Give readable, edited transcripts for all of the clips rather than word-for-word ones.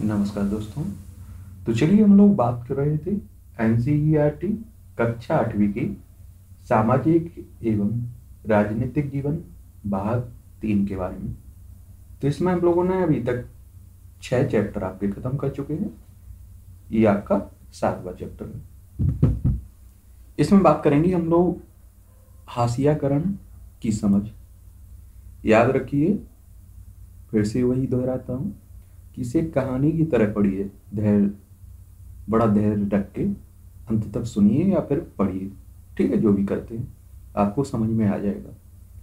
नमस्कार दोस्तों। तो चलिए हम लोग बात कर रहे थे एनसीईआरटी कक्षा 8वीं की सामाजिक एवं राजनीतिक जीवन भाग 3 के बारे में। तो इसमें हम लोगों ने अभी तक 6 चैप्टर आपके खत्म कर चुके हैं। ये आपका 7वां चैप्टर है। इसमें बात करेंगे हम लोग हाशियाकरण की समझ। याद रखिए, फिर से वही दोहराता हूँ कि इसे कहानी की तरह पढ़िए। बड़ा धैर्य रख के अंत तक सुनिए या फिर पढ़िए। ठीक है, जो भी करते हैं आपको समझ में आ जाएगा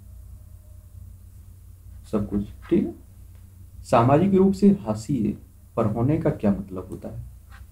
सब कुछ। ठीक है। सामाजिक रूप से हाशिए पर होने का क्या मतलब होता है?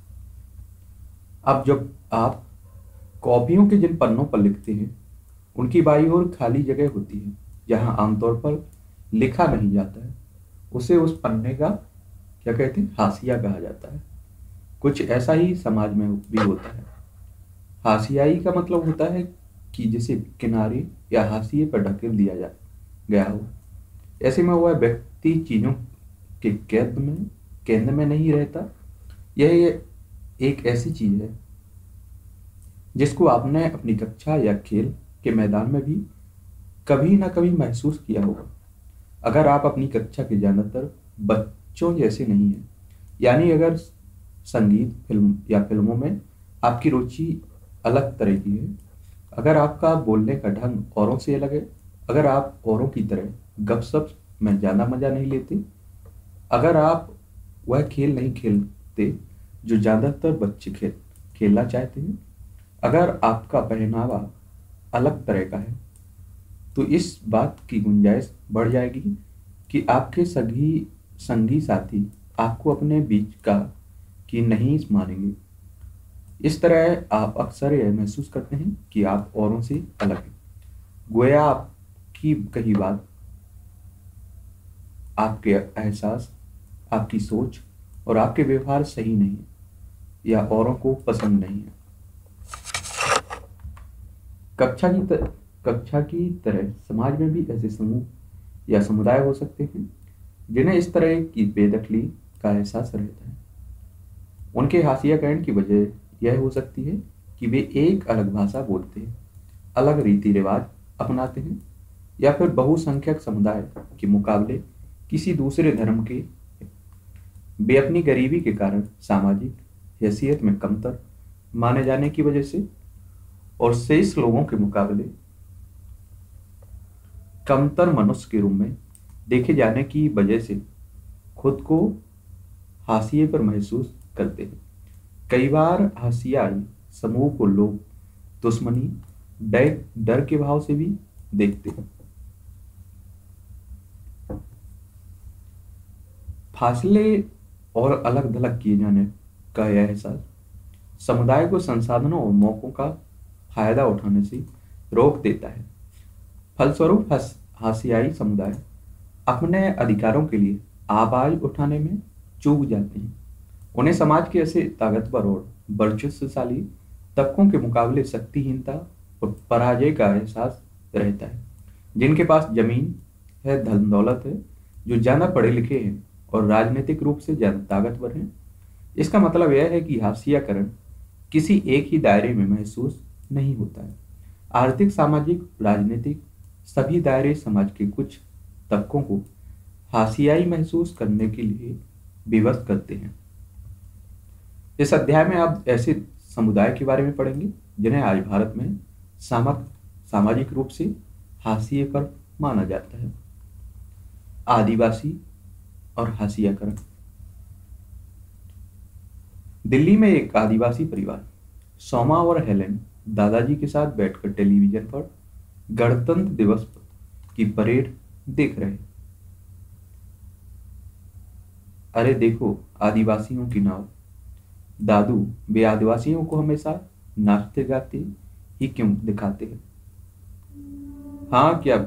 अब जब आप कॉपियों के जिन पन्नों पर लिखते हैं उनकी बाईं ओर खाली जगह होती है जहां आमतौर पर लिखा नहीं जाता है, उसे उस पन्ने का क्या कहते हैं? हाशिया कहा जाता है। कुछ ऐसा ही समाज में भी होता है। हाशियाई का मतलब होता है कि जिसे किनारे या हाशिए पर ढकेल दिया जा गया हो। ऐसे में वह व्यक्ति चीजों के केंद्र में नहीं रहता। यह एक ऐसी चीज है जिसको आपने अपनी कक्षा या खेल के मैदान में भी कभी ना कभी महसूस किया होगा। अगर आप अपनी कक्षा के ज्यादातर बच्चों जैसे नहीं हैं, यानी अगर संगीत फिल्म या फिल्मों में आपकी रुचि अलग तरह की है, अगर आपका बोलने का ढंग औरों से अलग है, अगर आप औरों की तरह गपशप में ज़्यादा मज़ा नहीं लेते, अगर आप वह खेल नहीं खेलते जो ज़्यादातर बच्चे खेलना चाहते हैं, अगर आपका पहनावा अलग तरह का है, तो इस बात की गुंजाइश बढ़ जाएगी कि आपके सभी संगी साथी आपको अपने बीच का कि नहीं मानेंगे। इस तरह आप अक्सर यह महसूस करते हैं कि आप औरों से अलग हैं। गोया आपकी कही बात, आपके एहसास, आपकी सोच और आपके व्यवहार सही नहीं है या औरों को पसंद नहीं है। कक्षा की तरह समाज में भी ऐसे समूह या समुदाय हो सकते हैं जिन्हें इस तरह की बेदखली का एहसास रहता है। उनके हाशियाकरण की वजह यह हो सकती है कि वे एक अलग भाषा बोलते हैं, अलग रीति रिवाज अपनाते हैं, या फिर बहुसंख्यक समुदाय के मुकाबले किसी दूसरे धर्म के वे अपनी गरीबी के कारण सामाजिक हैसियत में कमतर माने जाने की वजह से और शेष लोगों के मुकाबले कमतर मनुष्य के रूप में देखे जाने की वजह से खुद को हाशिए पर महसूस करते हैं। कई बार हाशियाई समूह को लोग दुश्मनी, डर के भाव से भी देखते हैं। फासले और अलग थलग किए जाने का यह एहसास समुदाय को संसाधनों और मौकों का फायदा उठाने से रोक देता है। फलस्वरूप हाशियाई समुदाय अपने अधिकारों के लिए आवाज उठाने में चूक जाते हैं। उन्हें समाज के ऐसे ताकतवर और वर्चस्वशाली तबकों के मुकाबले शक्तिहीनता और पराजय का एहसास रहता है। जिनके पास जमीन है, धन दौलत है, जो ज्यादा पढ़े लिखे हैं और राजनीतिक रूप से ज्यादा ताकतवर हैं। इसका मतलब यह है कि हाशियाकरण किसी एक ही दायरे में महसूस नहीं होता है। आर्थिक, सामाजिक, राजनीतिक सभी दायरे समाज के कुछ तबकों को हाशियाई महसूस करने के लिए विवश करते हैं। इस अध्याय में आप ऐसे समुदाय के बारे में पढ़ेंगे जिन्हें आज भारत में सामाजिक रूप से हाशिए पर माना जाता है। आदिवासी और हाशियाकरण। दिल्ली में एक आदिवासी परिवार सोमा और हेलेन दादाजी के साथ बैठकर टेलीविजन पर गणतंत्र दिवस की परेड देख रहे। अरे देखो, आदिवासियों की नाव। दादू, वे आदिवासियों को हमेशा नाचते गाते ही क्यों दिखाते हैं? हाँ, क्या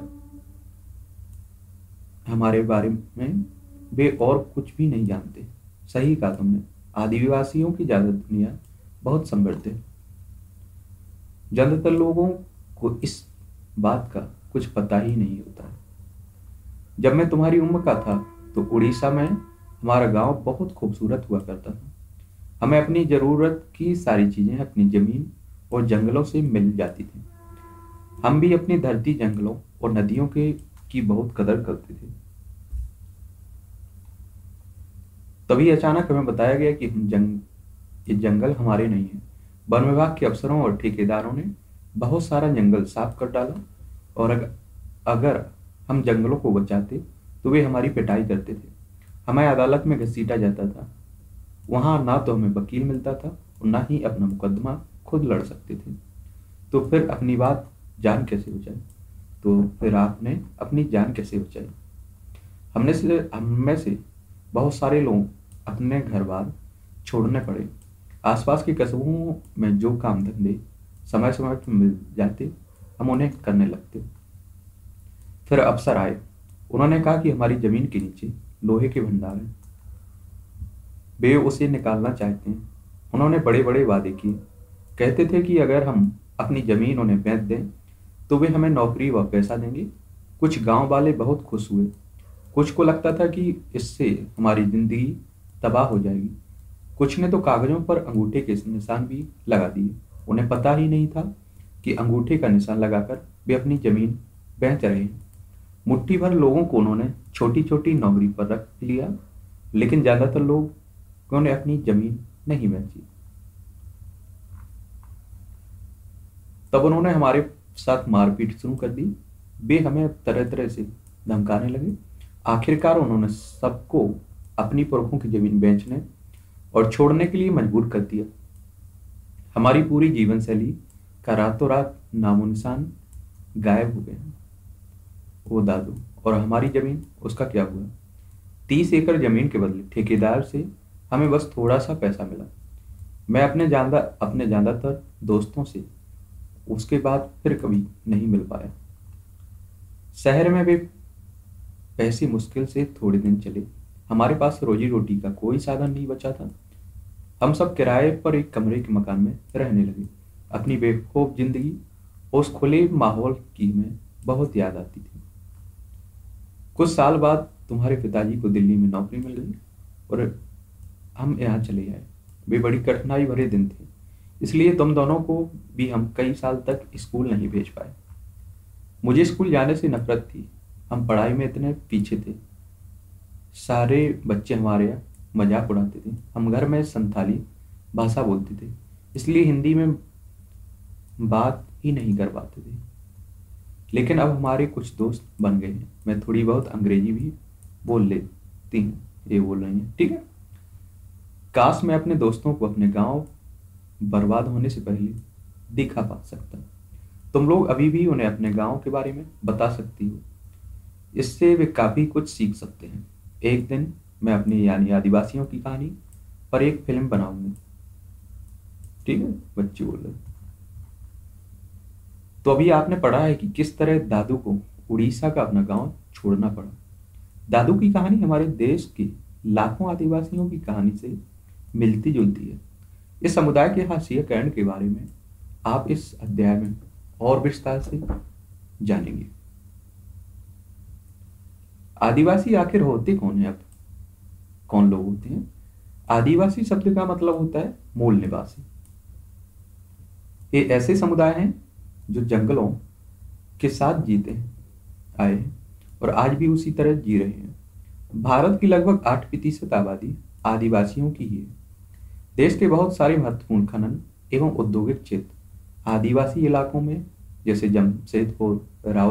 हमारे बारे में वे और कुछ भी नहीं जानते। सही कहा तुमने, आदिवासियों की ज्यादा दुनिया बहुत समृद्ध है। ज्यादातर लोगों को इस बात का कुछ पता ही नहीं होता है। जब मैं तुम्हारी उम्र का था तो उड़ीसा में हमारा गांव बहुत खूबसूरत हुआ करता था। हमें अपनी ज़रूरत की सारी चीज़ें अपनी ज़मीन और जंगलों से मिल जाती थी। हम भी अपनी धरती, जंगलों और नदियों के की बहुत कदर करते थे। तभी अचानक हमें बताया गया कि ये जंगल हमारे नहीं है। वन विभाग के अफसरों और ठेकेदारों ने बहुत सारा जंगल साफ कर डाला, और अगर हम जंगलों को बचाते तो वे हमारी पिटाई करते थे। हमें अदालत में घसीटा जाता था। वहां ना तो हमें वकील मिलता था और ना ही अपना मुकदमा खुद लड़ सकते थे। तो फिर अपनी बात जान कैसे बचाई? तो फिर आपने अपनी जान कैसे बचाई? हम में से बहुत सारे लोग अपने घर बार छोड़ने पड़े। आसपास के कस्बों में जो काम धंधे समय समय पर मिल जाते, हम उन्हें करने लगते। फिर अफसर आए। उन्होंने कहा कि हमारी जमीन के नीचे लोहे के भंडार हैं, वे उसे निकालना चाहते हैं। उन्होंने बड़े बड़े वादे किए। कहते थे कि अगर हम अपनी जमीन उन्हें बेच दें तो वे हमें नौकरी व पैसा देंगे। कुछ गांव वाले बहुत खुश हुए। कुछ को लगता था कि इससे हमारी जिंदगी तबाह हो जाएगी। कुछ ने तो कागजों पर अंगूठे के निशान भी लगा दिए। उन्हें पता ही नहीं था कि अंगूठे का निशान लगाकर वे अपनी जमीन बेच रहे हैं। मुट्ठी भर लोगों को उन्होंने छोटी छोटी नौकरी पर रख लिया, लेकिन ज्यादातर लोगों ने अपनी जमीन नहीं बेची। तब उन्होंने हमारे साथ मारपीट शुरू कर दी। वे हमें तरह तरह से धमकाने लगे। आखिरकार उन्होंने सबको अपनी पुरखों की जमीन बेचने और छोड़ने के लिए मजबूर कर दिया। हमारी पूरी जीवन शैली का रातों रात नामो निशान गायब हो गया। वो दादू, और हमारी जमीन, उसका क्या हुआ? 30 एकड़ जमीन के बदले ठेकेदार से हमें बस थोड़ा सा पैसा मिला। मैं अपने ज्यादातर दोस्तों से उसके बाद फिर कभी नहीं मिल पाया। शहर में वे पैसे मुश्किल से थोड़े दिन चले। हमारे पास रोजी रोटी का कोई साधन नहीं बचा था। हम सब किराए पर एक कमरे के मकान में रहने लगे। अपनी बेखौफ जिंदगी, उस खुले माहौल की हमें बहुत याद आती थी। कुछ साल बाद तुम्हारे पिताजी को दिल्ली में नौकरी मिल गई और हम यहाँ चले आए। वे बड़ी कठिनाई भरे दिन थे, इसलिए तुम दोनों को भी हम कई साल तक स्कूल नहीं भेज पाए। मुझे स्कूल जाने से नफरत थी। हम पढ़ाई में इतने पीछे थे। सारे बच्चे हमारे यहाँ मजाक उड़ाते थे। हम घर में संथाली भाषा बोलते थे, इसलिए हिंदी में बात ही नहीं कर पाते थे। लेकिन अब हमारे कुछ दोस्त बन गए हैं। मैं थोड़ी बहुत अंग्रेजी भी बोल लेती हूँ। ये बोल रही हैं, ठीक है। काश मैं अपने दोस्तों को अपने गांव बर्बाद होने से पहले दिखा पा सकता। तुम लोग अभी भी उन्हें अपने गांव के बारे में बता सकती हो। इससे वे काफी कुछ सीख सकते हैं। एक दिन मैं अपनी यानी आदिवासियों की कहानी पर एक फिल्म बनाऊंगी, ठीक है। बच्चे बोल रहे। तो अभी आपने पढ़ा है कि किस तरह दादू को उड़ीसा का अपना गांव छोड़ना पड़ा। दादू की कहानी हमारे देश के लाखों आदिवासियों की कहानी से मिलती जुलती है। इस समुदाय के हास्यकरण के बारे में आप इस अध्याय में और विस्तार से जानेंगे। आदिवासी आखिर होते कौन है? अब कौन लोग होते हैं? आदिवासी शब्द का मतलब होता है मूल निवासी। ये ऐसे समुदाय हैं जो जंगलों के साथ जीते हैं, आए हैं और आज भी उसी तरह जी रहे हैं। भारत की लगभग 8% आबादी आदिवासियों की ही है। देश के बहुत सारे महत्वपूर्ण खनन एवं औद्योगिक क्षेत्र आदिवासी इलाकों में, जैसे जमशेदपुर,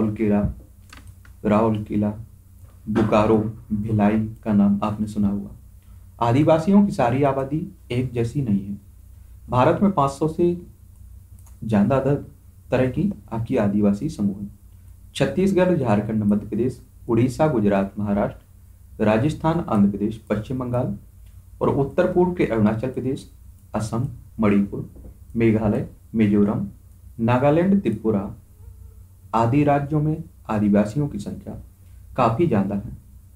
राउरकेला, बोकारो, भिलाई का नाम आपने सुना होगा। आदिवासियों की सारी आबादी एक जैसी नहीं है। भारत में 500 से ज्यादा तरह की आपकी आदिवासी समूह हैं। छत्तीसगढ़, झारखंड, मध्य प्रदेश, उड़ीसा, गुजरात, महाराष्ट्र, राजस्थान, आंध्र प्रदेश, पश्चिम बंगाल और उत्तर पूर्व के अरुणाचल प्रदेश, असम, मणिपुर, मेघालय, मिजोरम, नागालैंड, त्रिपुरा आदि राज्यों में आदिवासियों की संख्या काफी ज्यादा है।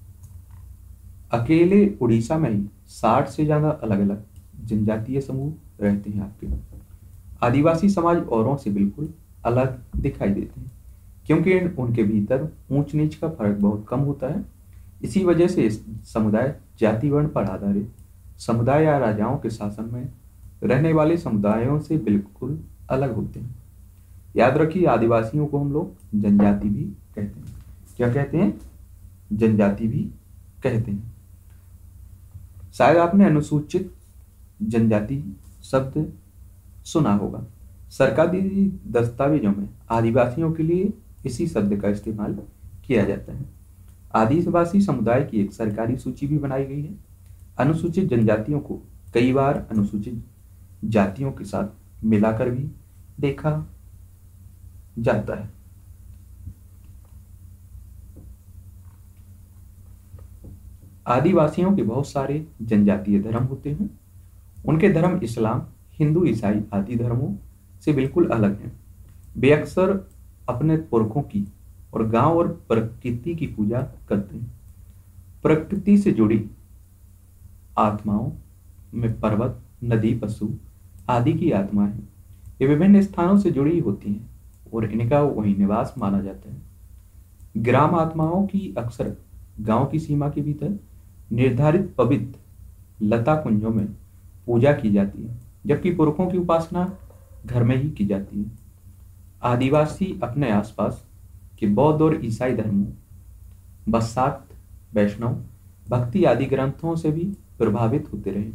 अकेले उड़ीसा में ही 60 से ज्यादा अलग अलग जनजातीय समूह रहते हैं आपके। आदिवासी समाज औरों से बिल्कुल अलग दिखाई देते हैं, क्योंकि उनके भीतर ऊंच नीच का फर्क बहुत कम होता है। इसी वजह से इस समुदाय जाति वर्ण पर आधारित समुदाय या राजाओं के शासन में रहने वाले समुदायों से बिल्कुल अलग होते हैं। याद रखिए, आदिवासियों को हम लोग जनजाति भी कहते हैं। क्या कहते हैं? जनजाति भी कहते हैं। शायद आपने अनुसूचित जनजाति शब्द सुना होगा। सरकारी दस्तावेजों में आदिवासियों के लिए इसी शब्द का इस्तेमाल किया जाता है। आदिवासी समुदाय की एक सरकारी सूची भी बनाई गई है। अनुसूचित जनजातियों को कई बार अनुसूचित जातियों के साथ मिलाकर भी देखा जाता है। आदिवासियों के बहुत सारे जनजातीय धर्म होते हैं। उनके धर्म इस्लाम, हिंदू, ईसाई आदि धर्मों से बिल्कुल अलग हैं। वे अक्सर अपने पुरखों की और गांव और प्रकृति की पूजा करते हैं। प्रकृति से जुड़ी आत्माओं में पर्वत, नदी, पशु आदि की आत्मा है। ये विभिन्न स्थानों से जुड़ी होती हैं और इनका वही निवास माना जाता है। ग्राम आत्माओं की अक्सर गांव की सीमा के भीतर निर्धारित पवित्र लता कुंजों में पूजा की जाती है, जबकि पुरखों की उपासना घर में ही की जाती है। आदिवासी अपने आसपास के बौद्ध और ईसाई धर्मों, बसाक, वैष्णव, भक्ति आदि ग्रंथों से भी प्रभावित होते रहे।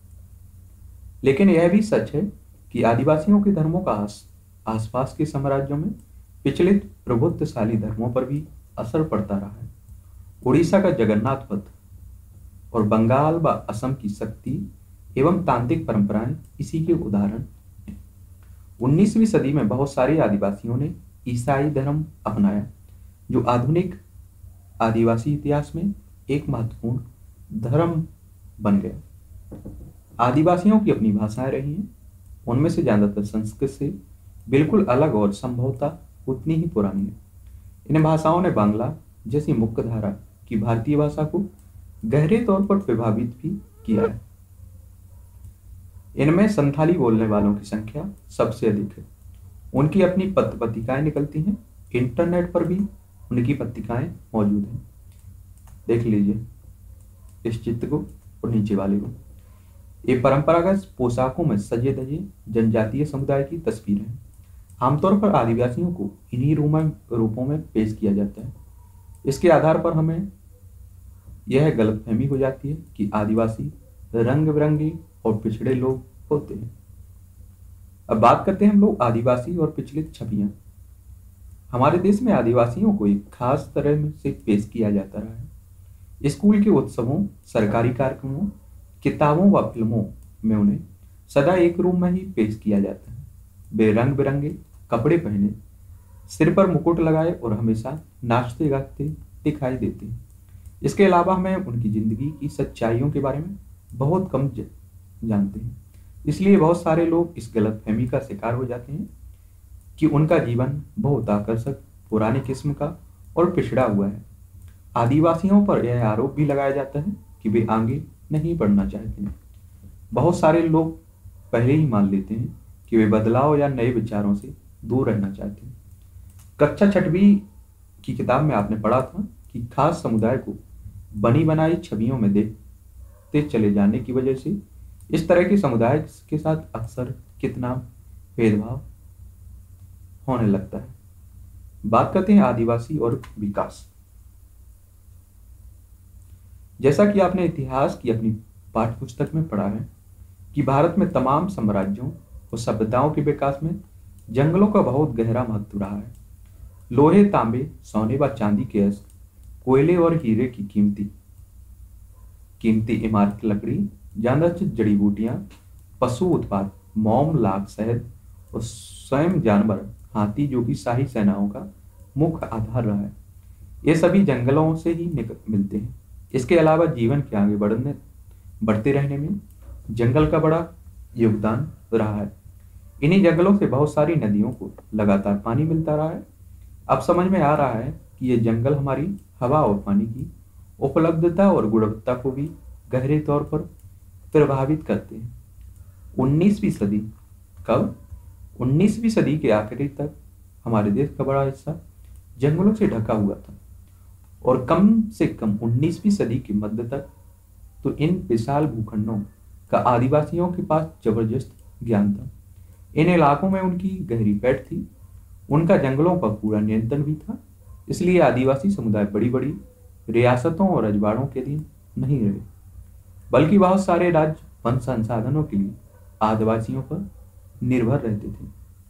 लेकिन यह भी सच है कि आदिवासियों के धर्मों का आसपास के साम्राज्यों में विचलित प्रभुत्वशाली धर्मों पर भी असर पड़ता रहा है। उड़ीसा का जगन्नाथ पथ और बंगाल व असम की शक्ति एवं तांत्रिक परंपराएं इसी के उदाहरण हैं। 19वीं सदी में बहुत सारे आदिवासियों ने ईसाई धर्म अपनाया, जो आधुनिक आदिवासी इतिहास में एक महत्वपूर्ण धर्म बन गया। आदिवासियों की अपनी भाषाएं रही हैं। उनमें से ज्यादातर संस्कृत से बिल्कुल अलग और संभवतः उतनी ही पुरानी है। इन भाषाओं ने बांग्ला जैसी मुख्य धारा की भारतीय भाषा को गहरे तौर पर प्रभावित भी किया है। इनमें संथाली बोलने वालों की संख्या सबसे अधिक है। उनकी अपनी पत्र पत्रिकाएं निकलती हैं। इंटरनेट पर भी उनकी पत्रिकाएं मौजूद हैं। देख लीजिए इस चित्र को और नीचे वाले को। ये परंपरागत पोशाकों में सजे धजे जनजातीय समुदाय की तस्वीरें हैं। आमतौर पर आदिवासियों को इन्हीं रूपों में पेश किया जाता है। इसके आधार पर हमें यह गलतफहमी हो जाती है कि आदिवासी रंग बिरंगे और पिछड़े लोग होते हैं। अब बात करते हैं हम लोग आदिवासी और पिछड़ित छवियां। हमारे देश में आदिवासियों को एक खास तरह से पेश किया जाता रहा है। स्कूल के उत्सवों, सरकारी कार्यक्रमों, किताबों व फिल्मों में उन्हें सदा एक रूप में ही पेश किया जाता है। वे रंग बिरंगे कपड़े पहने, सिर पर मुकुट लगाए और हमेशा नाचते गाते दिखाई देते हैं। इसके अलावा हमें उनकी जिंदगी की सच्चाइयों के बारे में बहुत कम जानते हैं। इसलिए बहुत सारे लोग इस गलतफहमी का शिकार हो जाते हैं कि उनका जीवन बहुत आकर्षक, पुरानी किस्म का और पिछड़ा हुआ है। आदिवासियों पर यह आरोप भी लगाया जाता है कि वे आगे नहीं बढ़ना चाहते हैं। बहुत सारे लोग पहले ही मान लेते हैं कि वे बदलाव या नए विचारों से दूर रहना चाहते हैं। कक्षा 6वीं की किताब में आपने पढ़ा था कि खास समुदाय को बनी बनाई छवियों में देखते चले जाने की वजह से इस तरह के समुदाय के साथ अक्सर कितना भेदभाव होने लगता है। बात करते हैं आदिवासी और विकास। जैसा कि आपने इतिहास की अपनी पाठ्य पुस्तक में पढ़ा है कि भारत में तमाम साम्राज्यों और सभ्यताओं के विकास में जंगलों का बहुत गहरा महत्व रहा है। लोहे, तांबे, सोने व चांदी के अस्त्र, कोयले और हीरे की कीमती इमारत, लकड़ी, ज्यादातर जड़ी बूटियां, पशु उत्पाद, मोम, लाख, शहद और स्वयं जानवर, हाथी जो कि शाही सेनाओं का मुख्य आधार रहा है, ये सभी जंगलों से ही मिलते हैं। इसके अलावा जीवन के आगे बढ़ते रहने में जंगल का बड़ा योगदान रहा है। इन्हीं जंगलों से बहुत सारी नदियों को लगातार पानी मिलता रहा है। अब समझ में आ रहा है कि ये जंगल हमारी हवा और पानी की उपलब्धता और गुणवत्ता को भी गहरे तौर पर प्रभावित करते हैं। 19वीं सदी कब 19वीं सदी के आखिरी तक हमारे देश का बड़ा हिस्सा जंगलों से ढका हुआ था। और कम से कम 19वीं सदी के मध्य तक तो इन विशाल भूखंडों का आदिवासियों के पास जबरदस्त ज्ञान था। इन इलाकों में उनकी गहरी पैठ थी, उनका जंगलों पर पूरा नियंत्रण भी था। इसलिए आदिवासी समुदाय बड़ी बड़ी रियासतों और रजवाड़ों के अधीन नहीं रहे, बल्कि बहुत सारे राज्य वन संसाधनों के लिए आदिवासियों पर निर्भर रहते थे।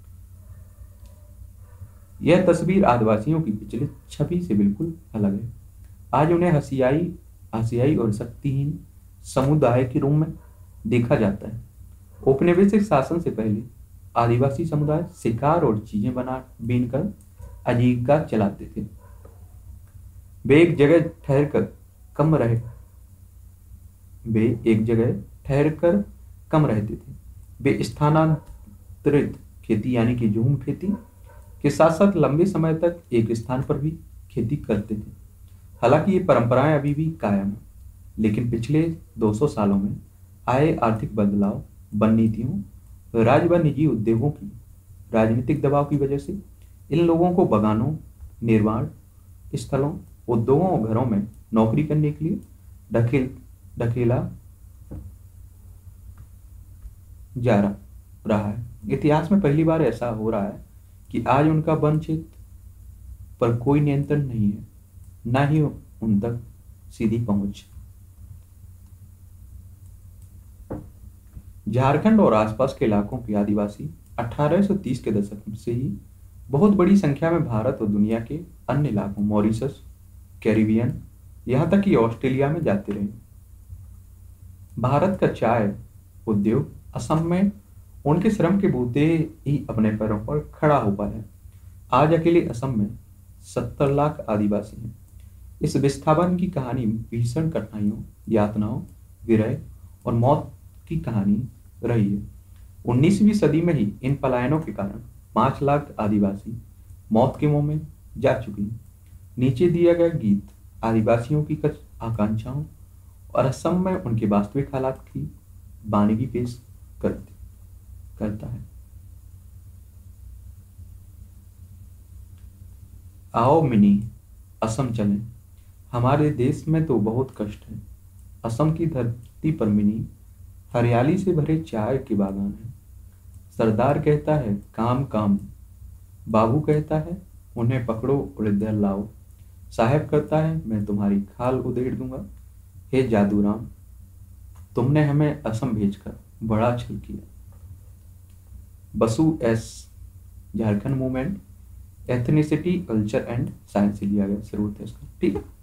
यह तस्वीर आदिवासियों की पिछली छवि से बिल्कुल अलग है। आज उन्हें हसियाई और शक्तिहीन समुदाय के रूप में देखा जाता है। औपनिवेशिक शासन से पहले आदिवासी समुदाय शिकार और चीजें बना बीन कर आजीविका चलाते थे। वे एक जगह ठहर कर कम रहे वे एक जगह ठहर कर कम रहते थे। वे स्थानांतरित खेती यानी कि झूम खेती के साथ साथ लंबे समय तक एक स्थान पर भी खेती करते थे। हालांकि ये परंपराएं अभी भी कायम है, लेकिन पिछले 200 सालों में आए आर्थिक बदलाव, वन नीतियों, राज्य व निजी उद्योगों की राजनीतिक दबाव की वजह से इन लोगों को बगानों, निर्माण स्थलों, उद्योगों और घरों में नौकरी करने के लिए ढकेला जा रहा है। इतिहास में पहली बार ऐसा हो रहा है कि आज उनका वन क्षेत्र पर कोई नियंत्रण नहीं है, न ही उन तक सीधी पहुंच। झारखंड और आसपास के इलाकों के आदिवासी 1830 के दशक से ही बहुत बड़ी संख्या में भारत और दुनिया के अन्य इलाकों, मॉरिशस, कैरिबियन, यहां तक कि ऑस्ट्रेलिया में जाते रहे। भारत का चाय उद्योग असम में उनके श्रम के बूते ही अपने पैरों पर खड़ा हो पाया। आज अकेले असम में 70 लाख आदिवासी हैं। इस विस्थापन की कहानी भीषण कठिनाइयों, यातनाओं, विरह और मौत की कहानी रही है। 19वीं सदी में ही इन पलायनों के कारण 5 लाख आदिवासी मौत के मुंह में जा चुके हैं। नीचे दिया गया गीत आदिवासियों की कुछ आकांक्षाओं और असम में उनके वास्तविक हालात की वानगी पेश करता है। आओ मिनी, असम चलें। हमारे देश में तो बहुत कष्ट है। असम की धरती पर मिनी हरियाली से भरे चाय के बागान है। सरदार कहता है काम काम, बाबू कहता है उन्हें पकड़ो और इधर लाओ, साहब कहता है मैं तुम्हारी खाल उधेड़ दूंगा। हे जादूराम, तुमने हमें असम भेजकर बड़ा छल किया। Basu S, Jharkhand movement, ethnicity, culture and science से लिया गया स्रोत है इसका। ठीक है,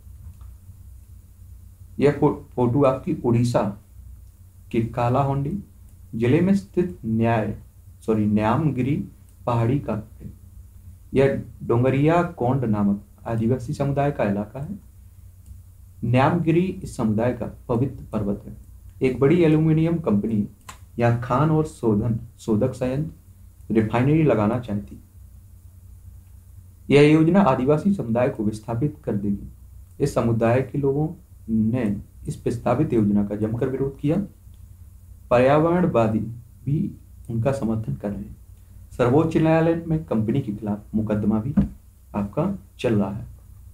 यह फोटो आपकी उड़ीसा के कालाहोंडी जिले में स्थित न्यामगिरी पहाड़ी का है। यह डोंगरिया कोंड नामक आदिवासी समुदाय का इलाका है। न्यामगिरी इस समुदाय का पवित्र पर्वत है। एक बड़ी एल्यूमिनियम कंपनी यहाँ खान और शोधक संयंत्र, रिफाइनरी लगाना चाहती। यह योजना आदिवासी समुदाय को विस्थापित कर देगी। इस समुदाय के लोगों ने इस प्रस्तावित योजना का जमकर विरोध किया। पर्यावरणवादी भी उनका समर्थन कर रहे हैं। सर्वोच्च न्यायालय में कंपनी के खिलाफ मुकदमा भी आपका चल रहा है।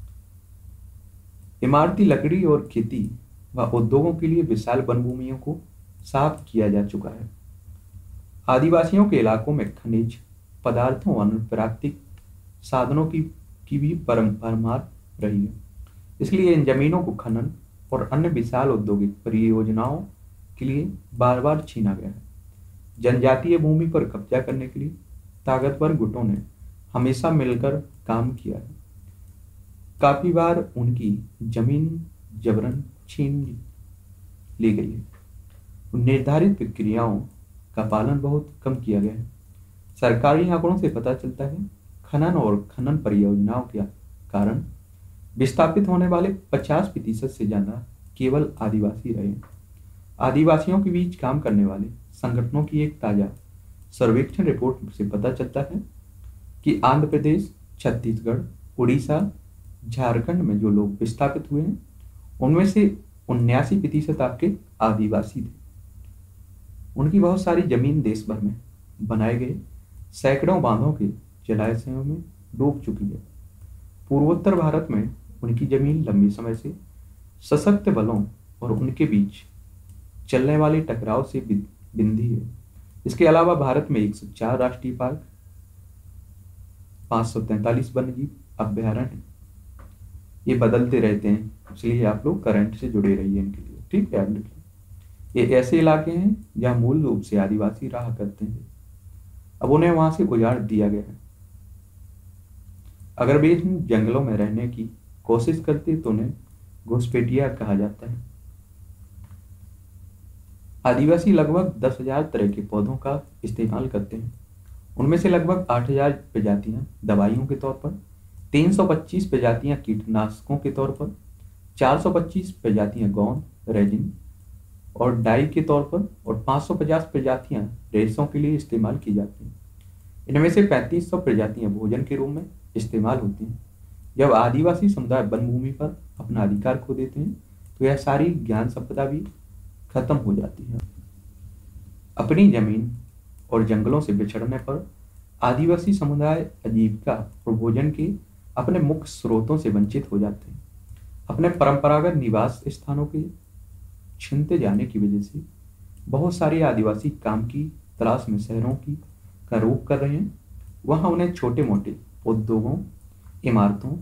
इमारती लकड़ी और खेती व उद्योगों के लिए विशाल वन भूमियों को साफ किया जा चुका है। आदिवासियों के इलाकों में खनिज पदार्थों और प्राकृतिक साधनों की भी भरमार रही है। इसलिए इन जमीनों को खनन और अन्य विशाल औद्योगिक परियोजनाओं के लिए बार बार छीना गया है। जनजातीय भूमि पर कब्जा करने के लिए ताकतवर गुटों ने हमेशा मिलकर काम किया है। काफी बार उनकी जमीन जबरन छीन ली गई है। निर्धारित प्रक्रियाओं का पालन बहुत कम किया गया है। सरकारी आंकड़ों से पता चलता है खनन और खनन परियोजनाओं के कारण विस्थापित होने वाले 50% से ज्यादा केवल आदिवासी रहे। आदिवासियों के बीच काम करने वाले संगठनों की एक ताजा सर्वेक्षण रिपोर्ट से पता चलता है कि आंध्र प्रदेश, छत्तीसगढ़, उड़ीसा, झारखंड में जो लोग विस्थापित हुए हैं उनमें से 79% आपके आदिवासी थे। उनकी बहुत सारी जमीन देश भर में बनाए गए सैकड़ों बांधों के जलाशयों में डूब चुकी है। पूर्वोत्तर भारत में उनकी जमीन लंबे समय से सशक्त बलों और उनके बीच चलने वाले टकराव से बिंधी है। इसके अलावा भारत में 104 राष्ट्रीय पार्क, 543 वन्यजीव अभ्यारण्य, ये बदलते रहते हैं, इसलिए आप लोग करंट से जुड़े रहिए इनके लिए। ठीक है, आप लिखिए। ये ऐसे इलाके हैं जहाँ मूल रूप से आदिवासी रहा करते हैं, अब उन्हें वहां से उजाड़ दिया गया है। अगर वे इन जंगलों में रहने की कोशिश करते तो उन्हें घुसपैठिया कहा जाता है। आदिवासी लगभग 10,000 तरह के पौधों का इस्तेमाल करते हैं। उनमें से लगभग 8,000 प्रजातियां दवाइयों के तौर पर, 325 प्रजातियां कीटनाशकों के तौर पर, 425 प्रजातियां गोंद, रेजिन और डाई के तौर पर और 550 प्रजातियां रेशों के लिए इस्तेमाल की जाती हैं। इनमें से 3500 प्रजातियां भोजन के रूप में इस्तेमाल होती हैं। जब आदिवासी समुदाय वन भूमि पर अपना अधिकार खो देते हैं तो यह सारी ज्ञान संपदा भी खत्म हो जाती है। अपनी जमीन और जंगलों से बिछड़ने पर आदिवासी समुदाय आजीविका और भोजन के अपने मुख्य स्रोतों से वंचित हो जाते हैं। अपने परंपरागत निवास स्थानों के छिनते जाने की वजह से बहुत सारे आदिवासी काम की तलाश में शहरों की का रुख कर रहे हैं। वहां उन्हें छोटे मोटे उद्योगों, इमारतों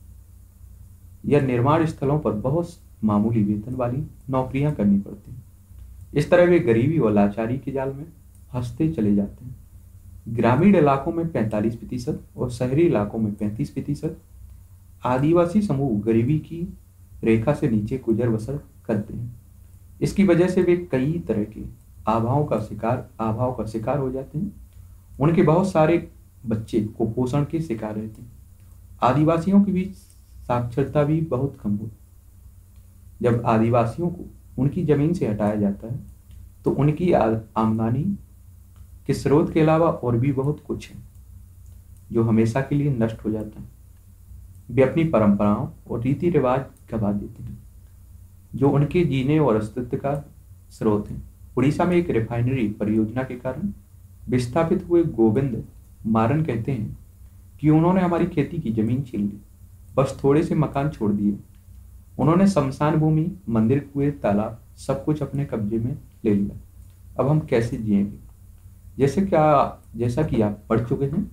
या निर्माण स्थलों पर बहुत मामूली वेतन वाली नौकरियां करनी पड़ती हैं। इस तरह वे गरीबी और लाचारी के जाल में फंसते चले जाते हैं। ग्रामीण इलाकों में 45% और शहरी इलाकों में 35% आदिवासी समूह गरीबी की रेखा से नीचे गुजर बसर करते हैं। इसकी वजह से वे कई तरह के अभाव का शिकार हो जाते हैं। उनके बहुत सारे बच्चे कुपोषण के शिकार रहते हैं। आदिवासियों के बीच साक्षरता भी बहुत कम होती है। जब आदिवासियों को उनकी जमीन से हटाया जाता है तो उनकी आमदनी के स्रोत के अलावा और भी बहुत कुछ है जो हमेशा के लिए नष्ट हो जाता है। वे अपनी परंपराओं और रीति रिवाज गवा देते हैं जो उनके जीने और अस्तित्व का स्रोत है। उड़ीसा में एक रिफाइनरी परियोजना के कारण विस्थापित हुए गोविंद मारन कहते हैं कि उन्होंने हमारी खेती की जमीन छीन ली, बस थोड़े से मकान छोड़ दिए। उन्होंने शमशान भूमि, मंदिर, कुएं, तालाब सब कुछ अपने कब्जे में ले लिया। अब हम कैसे जिएंगे? जैसा कि आप पढ़ चुके हैं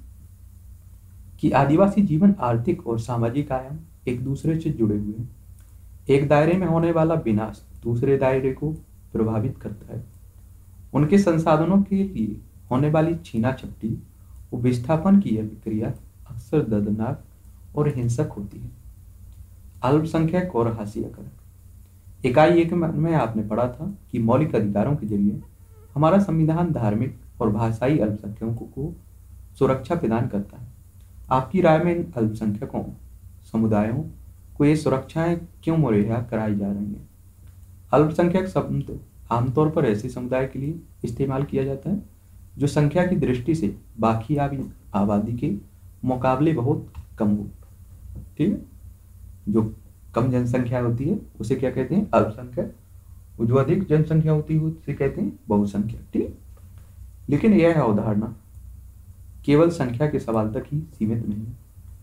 कि आदिवासी जीवन आर्थिक और सामाजिक आयाम एक दूसरे से जुड़े हुए हैं। एक दायरे में होने वाला विनाश दूसरे दायरे को प्रभावित करता है। उनके संसाधनों के लिए होने वाली छीना झपटी और विस्थापन की यह प्रक्रिया अक्सर दर्दनाक और हिंसक होती है। अल्पसंख्यक और हाशिया इकाई 1 में आपने पढ़ा था कि मौलिक अधिकारों के जरिए हमारा संविधान धार्मिक और भाषाई अल्पसंख्यकों को सुरक्षा प्रदान करता है। आपकी राय में इन अल्पसंख्यकों समुदायों को ये सुरक्षाएं क्यों मुहैया कराई जा रही हैं? अल्पसंख्यक शब्द आमतौर पर ऐसे समुदाय के लिए इस्तेमाल किया जाता है जो संख्या की दृष्टि से बाकी आबादी के मुकाबले बहुत कम हो। ठीक है, जो कम जनसंख्या होती है उसे क्या कहते हैं? अल्पसंख्यक। जो अधिक जनसंख्या होती है उसे कहते हैं बहुसंख्यक। ठीक, लेकिन यह अवधारणा केवल संख्या के सवाल तक ही सीमित नहीं है।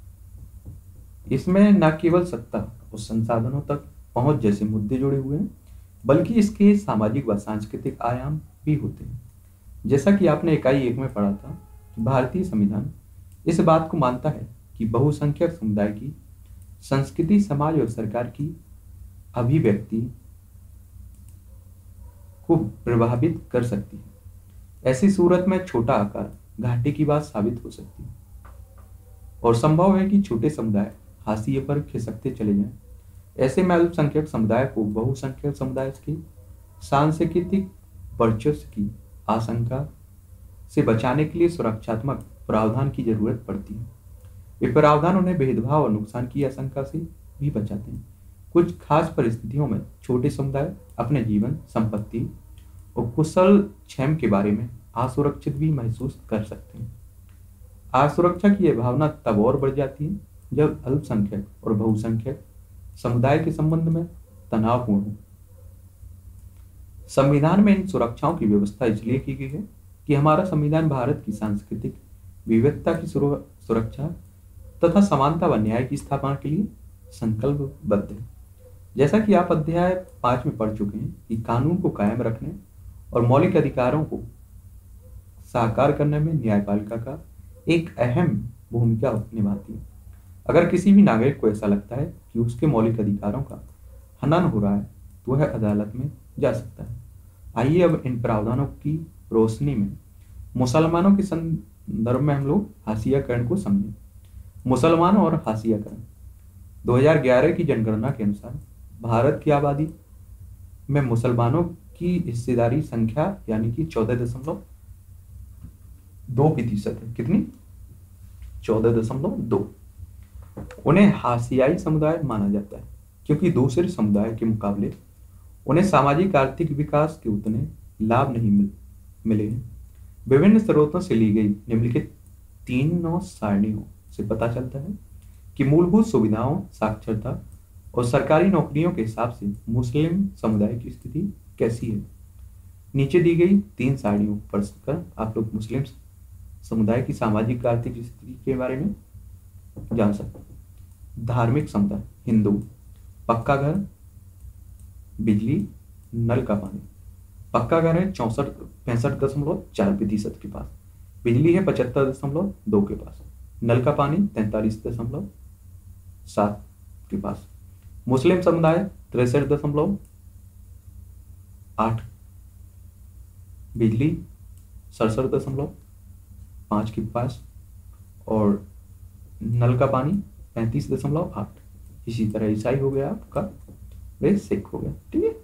इसमें न केवल सत्ता और संसाधनों तक पहुंच जैसे मुद्दे जुड़े हुए हैं, बल्कि इसके सामाजिक व सांस्कृतिक आयाम भी होते हैं। जैसा कि आपने इकाई 1 में पढ़ा था कि भारतीय संविधान इस बात को मानता है कि बहुसंख्यक समुदाय की संस्कृति, समाज और सरकार की अभिव्यक्ति को प्रभावित कर सकती है। ऐसी सूरत में छोटा आकार घाटे की बात साबित हो सकती है और संभव है कि छोटे समुदाय हाशिए पर खिसकते चले जाएं। ऐसे में अल्पसंख्यक समुदाय को बहुसंख्यक समुदाय के सांस्कृतिक वर्चस्व की आशंका से बचाने के लिए सुरक्षात्मक प्रावधान की जरूरत पड़ती है। ये प्रावधान उन्हें भेदभाव और नुकसान की आशंका से भी बचाते हैं। कुछ खास परिस्थितियों में छोटे समुदाय अपने जीवन, संपत्ति और कुशल क्षेम के बारे में असुरक्षित भी महसूस कर सकते हैं। असुरक्षा की यह भावना तब और बढ़ जाती है जब अल्पसंख्यक और बहुसंख्यक समुदाय के संबंध में तनावपूर्ण हो। संविधान में इन सुरक्षाओं की व्यवस्था इसलिए की गई है कि हमारा संविधान भारत की सांस्कृतिक विविधता की सुरक्षा तथा समानता व न्याय की स्थापना के लिए संकल्पबद्ध है। जैसा कि आप अध्याय 5 में पढ़ चुके हैं कि कानून को कायम रखने और मौलिक अधिकारों को साकार करने में न्यायपालिका का एक अहम भूमिका निभाती है। अगर किसी भी नागरिक को ऐसा लगता है कि उसके मौलिक अधिकारों का हनन हो रहा है तो वह अदालत में जा सकता है। आइए अब इन प्रावधानों की रोशनी में मुसलमानों के संदर्भ में हम लोग हाशियाकरण को समझें। मुसलमान और हाशियाकरण 2011 की जनगणना के अनुसार भारत की आबादी में मुसलमानों की हिस्सेदारी संख्या यानी कि 14.2% है। कितनी? 14.2। उन्हें हाशियाई समुदाय माना जाता है क्योंकि दूसरे समुदाय के मुकाबले उन्हें सामाजिक आर्थिक विकास के उतने लाभ नहीं मिले हैं। विभिन्न स्रोतों से ली गई निम्नलिखित तीनों सारणियों से पता चलता है कि मूलभूत सुविधाओं, साक्षरता और सरकारी नौकरियों के हिसाब से मुस्लिम समुदाय की स्थिति कैसी है। नीचे दी गई 3 सारणियों पर पढ़कर आप लोग मुस्लिम समुदाय की सामाजिक आर्थिक स्थिति के बारे में जान सकते हैं। धार्मिक समुदाय हिंदू, पक्का घर, बिजली, नल का पानी। पक्का घर है 65.4% के पास, बिजली है 75.2 के पास, नल का पानी 43.7 के पास। मुस्लिम समुदाय 63.8, बिजली 67.5 के पास और नल का पानी 35.8। इसी तरह ईसाई हो गया आपका, वे सिख हो गया। ठीक है।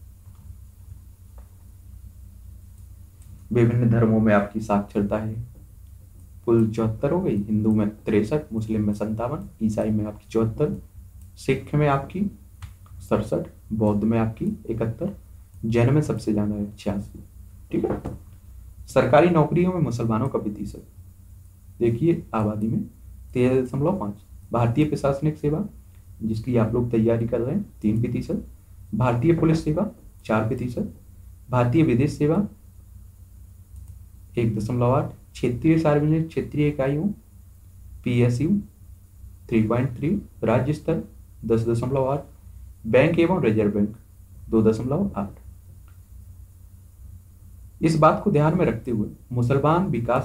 विभिन्न धर्मों में आपकी साक्षरता है कुल 74 हो गई। हिंदू में 63, मुस्लिम में 57, ईसाई में आपकी 74, सिख में आपकी 67, बौद्ध में आपकी 71, जैन में सबसे ज्यादा है 86। ठीक है। सरकारी नौकरियों में मुसलमानों का प्रतिशत देखिए, आबादी में 13.5। भारतीय प्रशासनिक सेवा जिसकी आप लोग तैयारी कर रहे हैं 3%, भारतीय पुलिस सेवा 4%, भारतीय विदेश सेवा 1.8, क्षेत्रीय सार्वजनिक क्षेत्रीय इकाइयों PSU 3.3, राज्य स्तर 10.8, बैंक एवं रिजर्व बैंक 2.8। इस बात को ध्यान में रखते हुए मुसलमान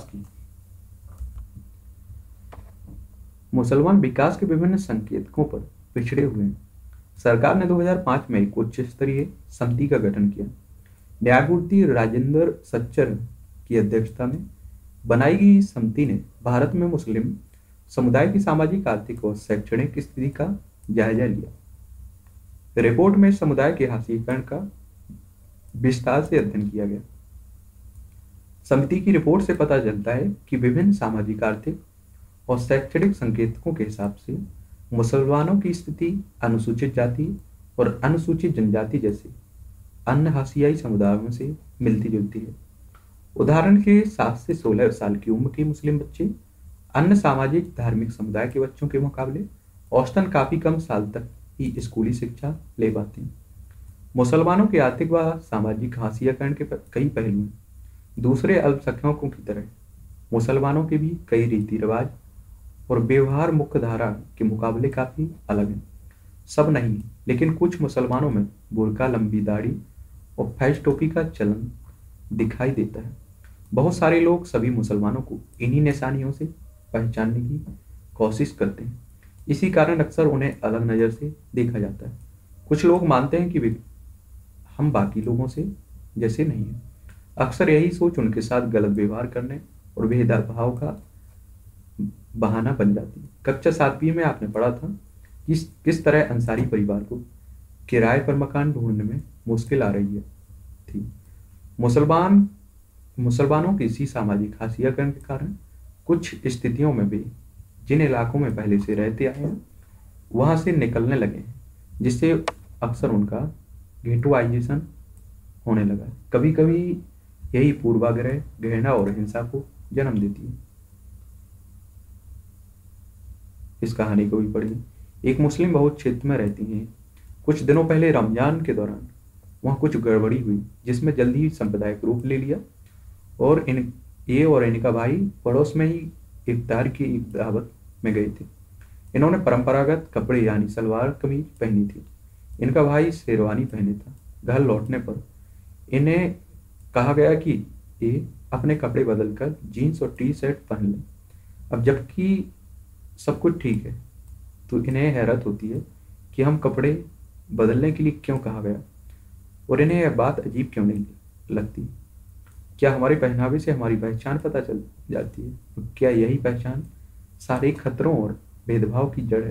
विकास के विभिन्न संकेतकों पर पिछड़े हुए हैं। सरकार ने 2005 में एक उच्च स्तरीय समिति का गठन किया। न्यायमूर्ति राजेंद्र सच्चर की अध्यक्षता में बनाई गई समिति ने भारत में मुस्लिम समुदाय की सामाजिक, आर्थिक और शैक्षणिक स्थिति का जायजा लिया। रिपोर्ट में समुदाय के हाशियाकरण का विस्तार से अध्ययन किया गया। समिति की रिपोर्ट से पता चलता है कि विभिन्न सामाजिक, आर्थिक और शैक्षणिक संकेतकों के हिसाब से मुसलमानों की स्थिति अनुसूचित जाति और अनुसूचित जनजाति जैसे अन्य हाशियाई समुदायों से मिलती जुलती है। उदाहरण के 7 से 16 साल की उम्र के मुस्लिम बच्चे अन्य सामाजिक धार्मिक समुदाय के बच्चों के मुकाबले औसतन काफी कम साल तक ही स्कूली शिक्षा ले पाते हैं। मुसलमानों के आर्थिक व सामाजिक हाशियाकरण के कई पहलू हैं। दूसरे अल्पसंख्यकों की तरह मुसलमानों के भी कई रीति रिवाज और व्यवहार मुख्य धारा के मुकाबले काफी अलग हैं। सब नहीं, लेकिन कुछ मुसलमानों में बुर्का, लंबी दाढ़ी और फैज टोपी का चलन दिखाई देता है। बहुत सारे लोग सभी मुसलमानों को इन्हीं निशानियों से पहचानने की कोशिश करते हैं। इसी कारण अक्सर उन्हें अलग नज़र से देखा जाता है। कुछ लोग मानते हैं कि हम बाकी लोगों से जैसे नहीं हैं। अक्सर यही सोच उनके साथ गलत व्यवहार करने और भेदभाव का बहाना बन जाती है। कक्षा 7वीं में आपने पढ़ा था कि किस तरह अंसारी परिवार को किराए पर मकान ढूंढने में मुश्किल आ रही है थी। मुसलमानों की इसी सामाजिक हाशियाकरण के कारण कुछ स्थितियों में भी जिन इलाकों में पहले से रहते आए हैं वहां से निकलने लगे हैं, जिससे अक्सर उनका गेटोआइजेशन होने लगा है। कभी कभी यही पूर्वाग्रह, घृणा और हिंसा को जन्म देती है। इस कहानी को भी पढ़िए। एक मुस्लिम बहुत क्षेत्र में रहती हैं। कुछ दिनों पहले रमजान के दौरान वहाँ कुछ गड़बड़ी हुई जिसमें जल्दी ही सांप्रदायिक रूप ले लिया और इनका भाई पड़ोस में ही इफ्तार की एक दावत में गए थे। इन्होंने परंपरागत कपड़े यानी सलवार कमीज पहनी थी। इनका भाई शेरवानी पहने था। घर लौटने पर इन्हें कहा गया कि ये अपने कपड़े बदलकर जीन्स और टी शर्ट पहन लें। अब जबकि सब कुछ ठीक है तो इन्हें हैरत होती है कि हम कपड़े बदलने के लिए क्यों कहा गया, और इन्हें यह बात अजीब क्यों नहीं लगती। क्या हमारे पहनावे से हमारी पहचान पता चल जाती है? और क्या यही पहचान सारे खतरों और भेदभाव की जड़ है?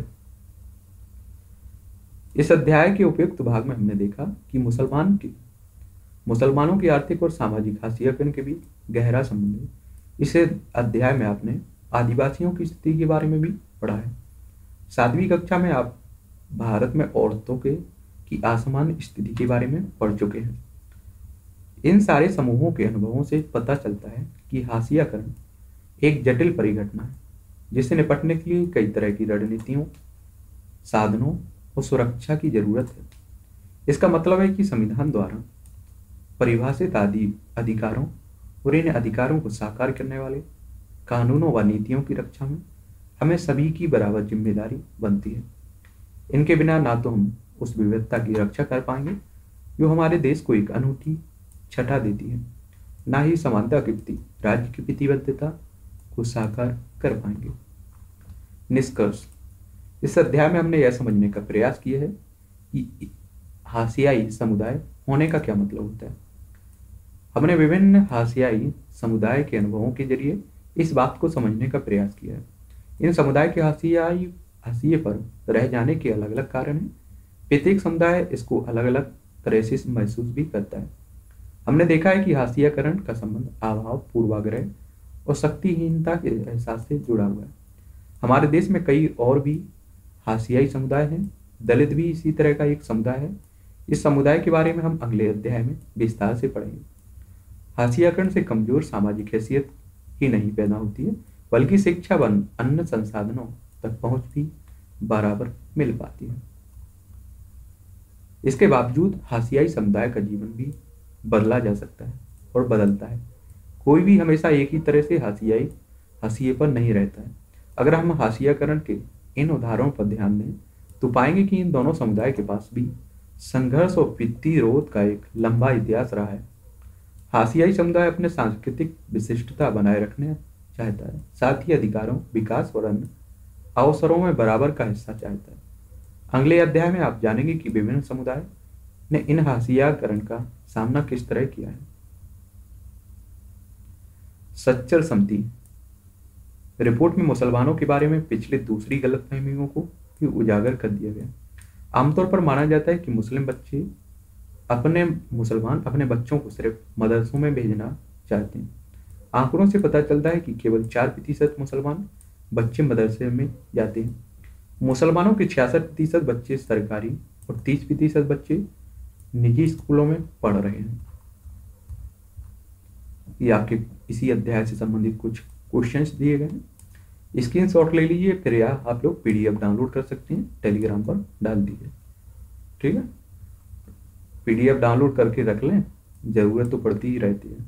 इस अध्याय के उपयुक्त भाग में हमने देखा कि मुसलमानों की आर्थिक और सामाजिक हाशियापन के बीच गहरा संबंध है। इस अध्याय में आपने आदिवासियों की स्थिति के बारे में भी पढ़ा है। 7वीं कक्षा में आप भारत में औरतों की असमान स्थिति के बारे में पढ़ चुके हैं। इन सारे समूहों के अनुभवों से पता चलता है कि हाशियाकरण एक जटिल परिघटना है जिससे निपटने के लिए कई तरह की रणनीतियों, साधनों और सुरक्षा की जरूरत है। इसका मतलब है कि संविधान द्वारा परिभाषित अधिकारों और इन अधिकारों को साकार करने वाले कानूनों व नीतियों की रक्षा में हमें सभी की बराबर जिम्मेदारी बनती है। इनके बिना ना तो हम उस विविधता की रक्षा कर पाएंगे जो हमारे देश को एक अनूठी छटा देती है, ना ही समानता के प्रति राज्य की प्रतिबद्धता को साकार कर पाएंगे। निष्कर्ष: इस अध्याय में हमने यह समझने का प्रयास किया है कि हाशियाई समुदाय होने का क्या मतलब होता है। हमने विभिन्न हाशियाई समुदाय के अनुभवों के जरिए इस बात को समझने का प्रयास किया है। इन समुदाय के हाशिए पर रह जाने के अलग अलग कारण हैं। प्रत्येक समुदाय इसको अलग अलग तरह से महसूस भी करता है। हमने देखा है कि हाशियाकरण का संबंध अभाव, पूर्वाग्रह और शक्तिहीनता के एहसास से जुड़ा हुआ है। हमारे देश में कई और भी हाशियाई समुदाय हैं। दलित भी इसी तरह का एक समुदाय है। इस समुदाय के बारे में हम अगले अध्याय में विस्तार से पढ़ेंगे। हाशियाकरण से कमजोर सामाजिक हैसियत ही नहीं पैदा होती है, बल्कि शिक्षा व अन्य संसाधनों तक पहुंच भी बराबर मिल पाती है। इसके बावजूद हाशियाई समुदाय का जीवन भी बदला जा सकता है और बदलता है। कोई भी हमेशा एक ही तरह से हाशिए पर नहीं रहता है। अगर हम हाशियाकरण के इन उदाहरणों पर ध्यान दें तो पाएंगे कि इन दोनों समुदाय के पास भी संघर्ष और प्रतिरोध का एक लंबा इतिहास रहा है। हाशियाई समुदाय अपने सांस्कृतिक विशिष्टता बनाए रखना चाहता है, साथ ही अधिकारों, विकास और अन्य अवसरों में बराबर का हिस्सा चाहता है। अगले अध्याय में आप जानेंगे कि विभिन्न समुदाय ने इन हाशियाकरण का सामना किस तरह किया है। सच्चर सम्मति रिपोर्ट में मुसलमानों के बारे में पिछले दूसरी गलतफहमियों को भी उजागर कर दिया गया। आमतौर पर माना जाता है कि मुसलमान अपने बच्चों को सिर्फ मदरसों में भेजना चाहते हैं। आंकड़ों से पता चलता है कि केवल 4% मुसलमान बच्चे मदरसे में जाते हैं। मुसलमानों के 66% बच्चे सरकारी और 30% बच्चे निजी स्कूलों में पढ़ रहे हैं। ये आपके इसी अध्याय से संबंधित कुछ क्वेश्चंस दिए गए हैं। स्क्रीनशॉट ले लीजिए, फिर या आप लोग PDF डाउनलोड कर सकते हैं, टेलीग्राम पर डाल दीजिए। ठीक है, PDF डाउनलोड करके रख लें, जरूरत तो पड़ती ही रहती है।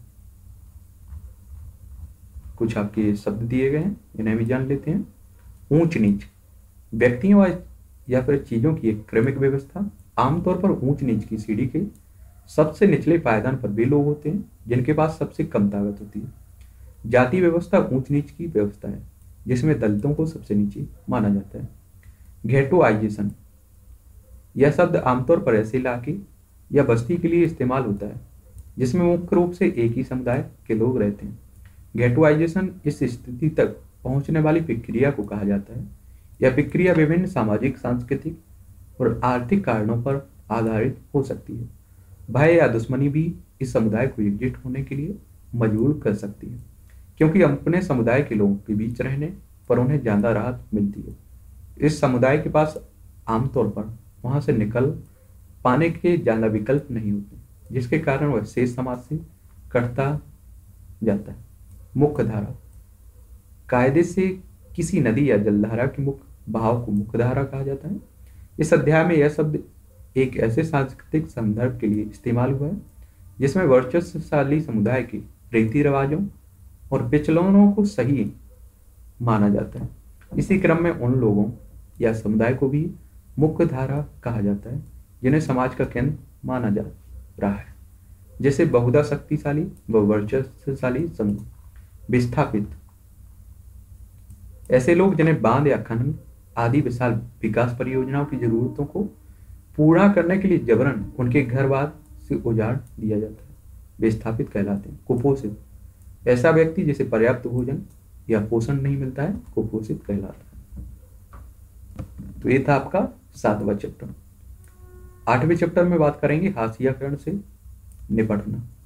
कुछ आपके शब्द दिए गए हैं, इन्हें भी जान लेते हैं। ऊंच नीच व्यक्तियों या फिर चीजों की एक क्रमिक व्यवस्था। आमतौर पर ऊंच नीच की सीढ़ी के सबसे निचले पायदान पर वे लोग होते हैं जिनके पास सबसे कम ताकत होती है। जाति व्यवस्था ऊंच नीच की व्यवस्था है जिसमें दलितों को सबसे नीचे माना जाता है। घेटोआइजेशन यह शब्द आमतौर पर ऐसे इलाके या बस्ती के लिए इस्तेमाल होता है जिसमें मुख्य रूप से एक ही समुदाय के लोग रहते हैं। घेटोआइजेशन इस स्थिति तक पहुंचने वाली प्रक्रिया को कहा जाता है। यह प्रक्रिया विभिन्न सामाजिक, सांस्कृतिक और आर्थिक कारणों पर आधारित हो सकती है। भय या दुश्मनी भी इस समुदाय को एकजुट होने के लिए मजबूर कर सकती है, क्योंकि अपने समुदाय के लोगों के बीच रहने पर उन्हें ज्यादा राहत मिलती है। इस समुदाय के पास आमतौर पर वहां से निकल पाने के ज्यादा विकल्प नहीं होते, जिसके कारण वह शेष समाज से कटता जाता है। मुख्य धारा कायदे से किसी नदी या जलधारा के मुख्य बहाव को मुख्य धारा कहा जाता है। इस अध्याय में यह शब्द एक ऐसे सांस्कृतिक संदर्भ के लिए इस्तेमाल हुआ है जिसमें वर्चस्वशाली समुदाय के रीति रिवाजों और विचलनों को सही माना जाता है। इसी क्रम में उन लोगों या समुदाय को भी मुख्य धारा कहा जाता है, जिन्हें समाज का केंद्र माना जा रहा है, जैसे बहुधा शक्तिशाली व वर्चस्वशाली समूह। विस्थापित, ऐसे लोग जिन्हें बांध या खनन आदि विशाल विकास परियोजनाओं की जरूरतों को पूरा करने के लिए जबरन उनके घर बार से उजाड़ दिया जाता है, विस्थापित कहलाते हैं। कुपोषित, ऐसा व्यक्ति जिसे पर्याप्त भोजन या पोषण नहीं मिलता है, कुपोषित कहलाता है। तो ये था आपका 7वां चैप्टर। 8वें चैप्टर में बात करेंगे हाशियाकरण से निपटना।